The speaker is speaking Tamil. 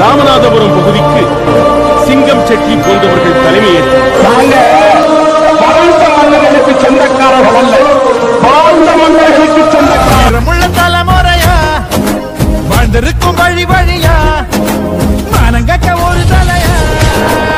ராமநாதபுரம் பகுதிக்கு சிங்கம் செட்டி போன்றவர்கள் தலைமையேற்றார். மன்னர்களுக்கு சொந்தக்காரர்கள் அல்ல, வாழ்ந்த மன்னர்களுக்கு சொந்தக்காரமுள்ள தலைமுறையா வாழ்ந்திருக்கும் வழி வழியா மானங்கக்க ஒரு தலையா